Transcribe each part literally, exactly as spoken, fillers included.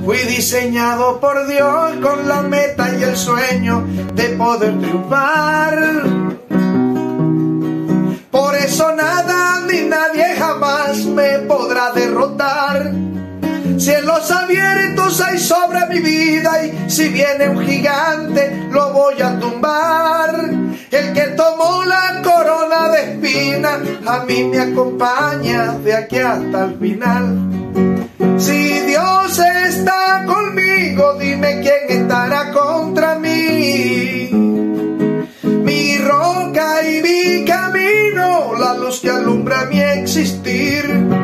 Fui diseñado por Dios con la meta y el sueño de poder triunfar. Por eso nada ni nadie jamás me podrá derrotar. Cielos abiertos hay sobre mi vida y si viene un gigante lo voy a tumbar. El que tomó la corona de espinas a mí me acompaña de aquí hasta el final. Si Dios está conmigo, dime quién estará contra mí. Mi roca y mi camino, la luz que alumbra mi existir.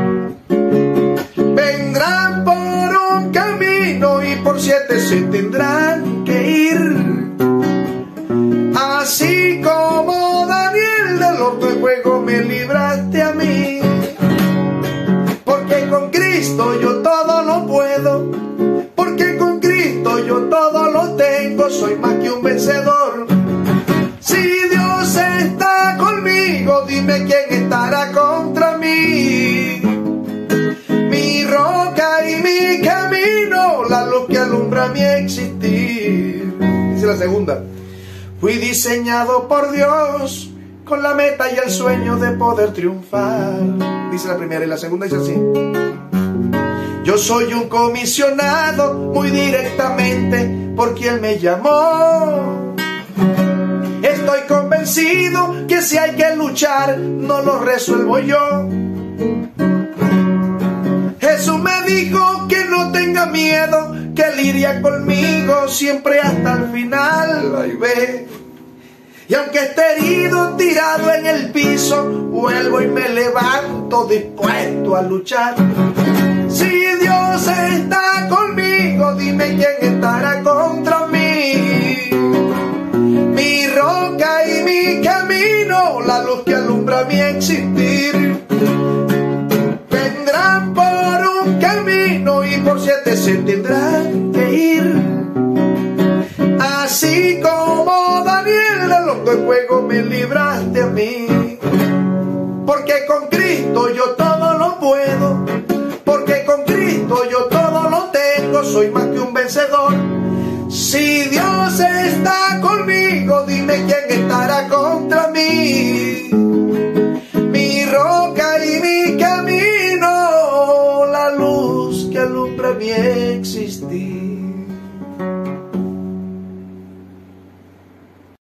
Vendrán por un camino y por siete se tendrán que ir. Así como Daniel del horno de fuego me libraste a mí. Porque con Cristo yo todo lo puedo. Porque con Cristo yo todo lo tengo. Soy más que un vencedor. Si Dios está conmigo, dime quién estará contra mí. Mi roca y mi camino, la luz que alumbra mi existir. Dice la segunda. Fui diseñado por Dios con la meta y el sueño de poder triunfar. Dice la primera, y la segunda dice así. Yo soy un comisionado muy directamente por quien me llamó. Estoy convencido que si hay que luchar no lo resuelvo yo. Jesús me dijo que no tenga miedo, que Él iría conmigo siempre hasta el final. Ahí ve. Y aunque esté herido, tirado en el piso, vuelvo y me levanto dispuesto a luchar. Si Dios está conmigo, dime quién estará contra mí. Mi roca y mi camino, la luz que alumbra mi existir. Vendrán por un camino y por siete se tendrán que ir. Así como Daniel del horno de fuego me libraste a mí. Porque con Cristo yo todo lo puedo. Porque con Cristo yo todo lo tengo. Soy más que un vencedor. Si Dios está conmigo, dime quién estará contra mí.